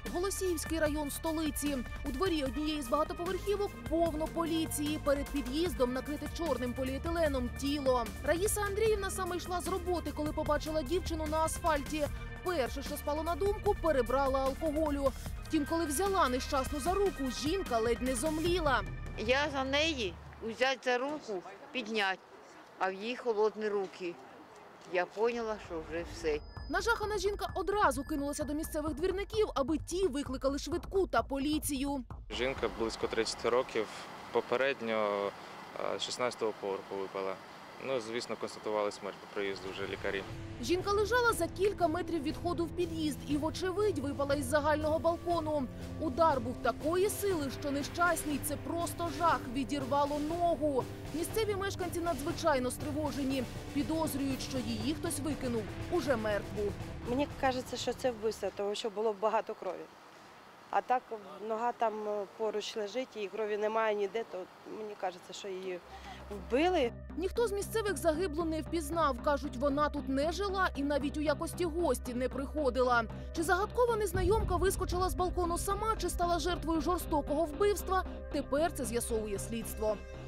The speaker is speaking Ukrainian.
Голосіївський район столиці. У дворі однієї з багатоповерхівок повно поліції. Перед під'їздом накрите чорним поліетиленом тіло. Раїса Андріївна саме йшла з роботи, коли побачила дівчину на асфальті. Перше, що спало на думку, перебрала алкоголю. Втім, коли взяла нещасну за руку, жінка ледь не зомліла. Я за неї взяти за руку, підняти, а в її холодні руки. Я зрозуміла, що вже все. Нажахана жінка одразу кинулася до місцевих двірників, аби ті викликали швидку та поліцію. Жінка близько 30 років, попередньо з 16-го поверху випала. Ну, звісно, констатували смерть по приїзду вже лікарі. Жінка лежала за кілька метрів від входу в під'їзд і, вочевидь, випала із загального балкону. Удар був такої сили, що нещасній це просто жах, відірвало ногу. Місцеві мешканці надзвичайно стривожені. Підозрюють, що її хтось викинув уже мертву. Мені кажеться, що це вбивство, тому що було багато крові. А так нога там поруч лежить, і крові немає ніде, то мені кажеться, що її вбили. Ніхто з місцевих загиблу не впізнав. Кажуть, вона тут не жила і навіть у якості гості не приходила. Чи загадкова незнайомка вискочила з балкону сама, чи стала жертвою жорстокого вбивства, тепер це з'ясовує слідство.